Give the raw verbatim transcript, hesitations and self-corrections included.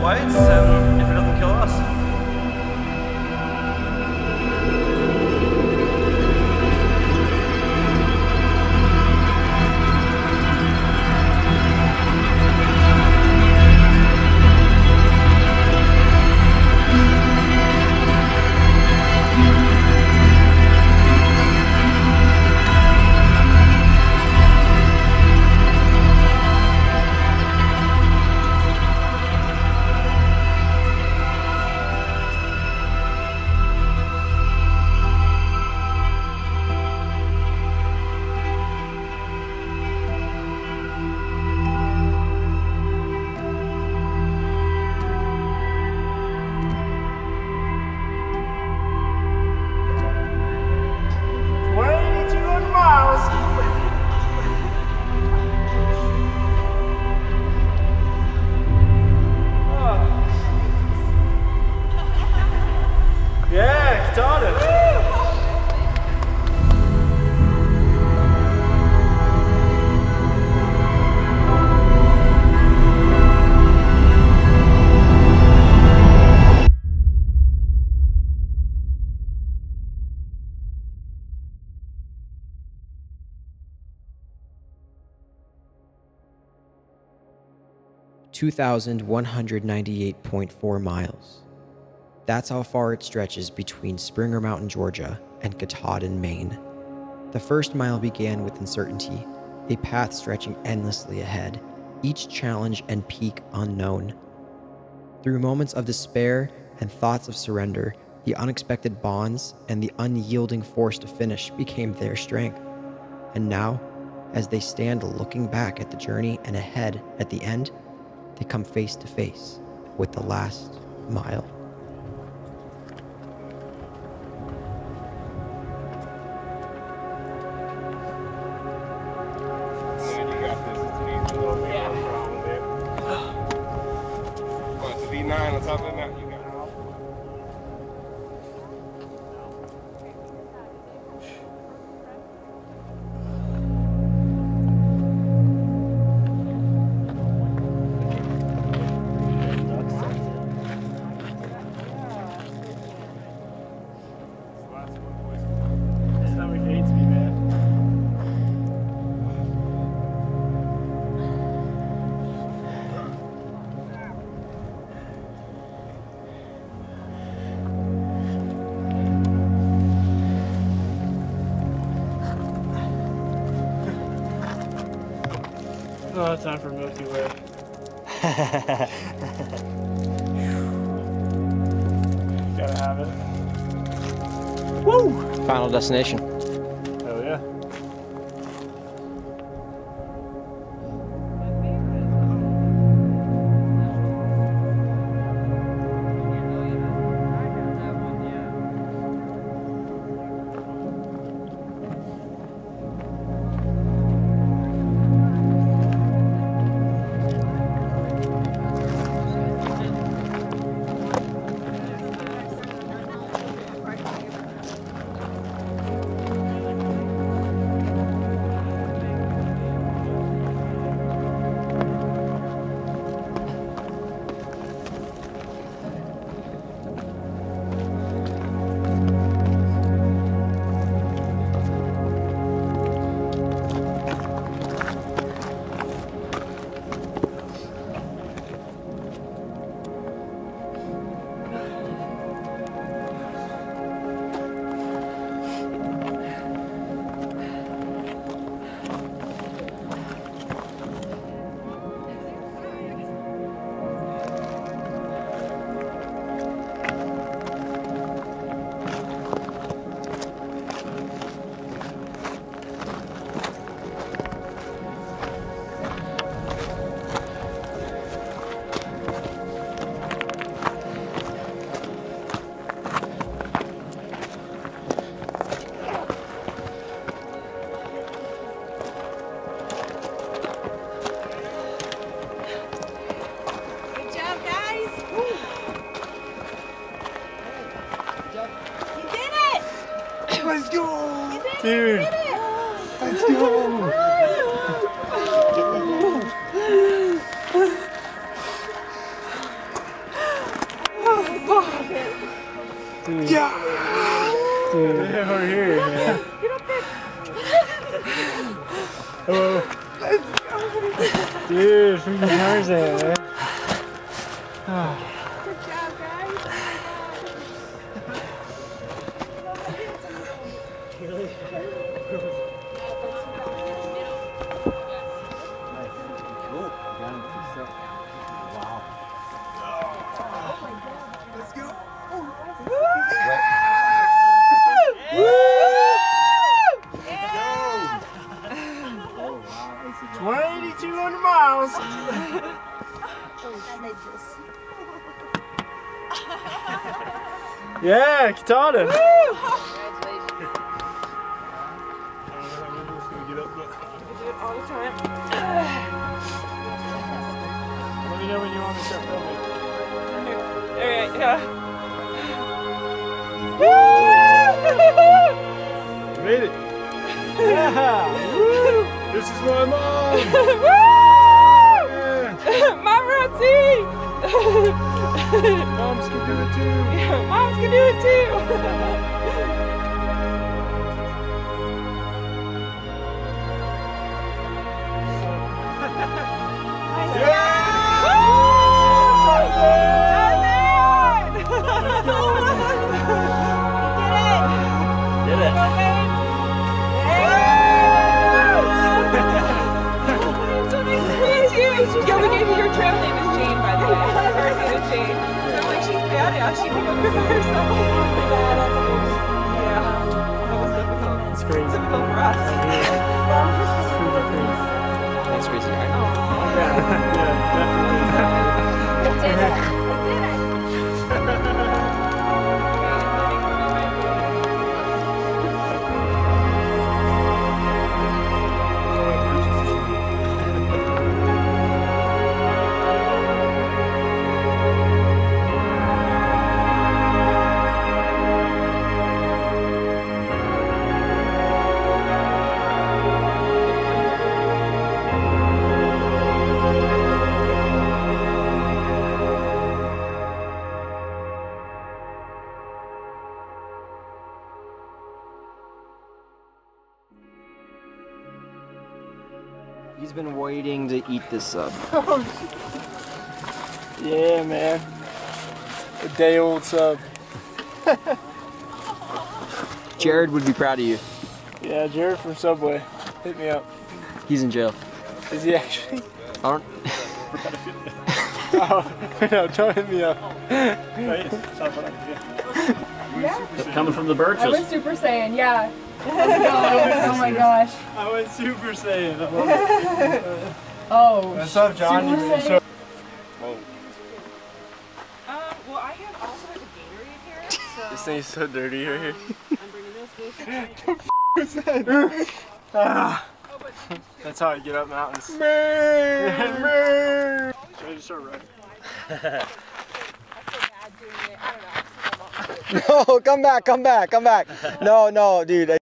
weights, and if it doesn't kill us. two thousand one hundred ninety-eight point four miles. That's how far it stretches between Springer Mountain, Georgia, and Katahdin, Maine. The first mile began with uncertainty, a path stretching endlessly ahead, each challenge and peak unknown. Through moments of despair and thoughts of surrender, the unexpected bonds and the unyielding force to finish became their strength. And now, as they stand looking back at the journey and ahead at the end, they come face to face with the last mile. nine on top of that. You got it. Oh, time for Milky Way. Gotta have it. Woo! Final destination. Hell yeah. Let's go! You did it! Dude! You did it! Let's go! Dude. Yeah. Dude, we're here, man. Get up there. Hello. Dude, freaking Tarzan, man. Oh. Good job, guys. Let's go. twenty-two hundred miles. Yeah, Katahdin. All the time. Let me know when you want me to start filming. Alright, yeah. Made it. Yeah. Woo. This is my mom. Woo! Yeah. Mom routine. Moms can do it too. Yeah, moms can do it too. Yeah, we gave you your trail name is Jane, by the way. Hers is Jane. So I'm like, she's badass. She can go by herself. Yeah, that was difficult. It's crazy. Difficult for us. Super crazy. That's crazy, right? Yeah, yeah, definitely. He's been waiting to eat this sub. Yeah, man. A day old sub. Jared would be proud of you. Yeah, Jared from Subway. Hit me up. He's in jail. Is he actually? I don't. Oh, no, don't hit me up. Coming from the birches. I was Super Saiyan, yeah. How's it going? Oh my gosh. I went Super Saiyan. Oh. What's up, John? Super You Saiyan. so Um, well, I have also have a Gatorade here, so This thing's so dirty right here. I'm bringing this with What's that? Ah, that's how I get up mountains. Should I just start running? I feel bad doing it. I don't know. No, come back, come back, come back. No, no, dude.